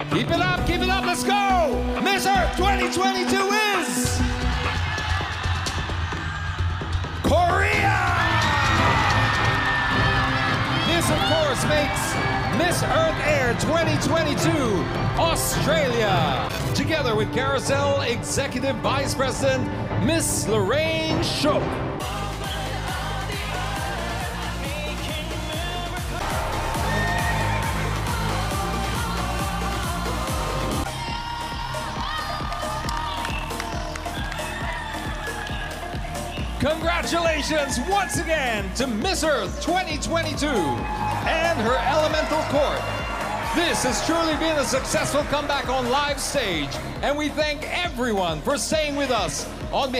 keep it up, let's go! Miss Earth 2022 is... Korea! This, of course, makes Miss Earth Air 2022 Australia. Together with Carousel Executive Vice President, Miss Lorraine Shook. Congratulations once again to Miss Earth 2022 and her elemental court. This has truly been a successful comeback on live stage, and we thank everyone for staying with us on